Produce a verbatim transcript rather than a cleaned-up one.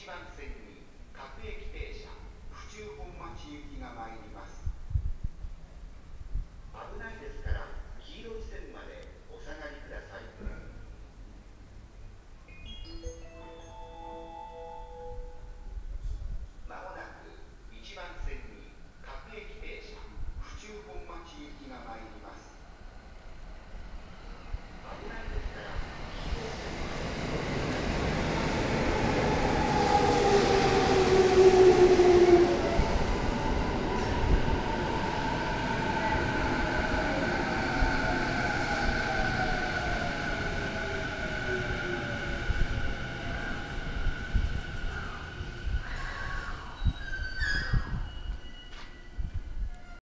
番線に各駅停車府中本町行きが参ります。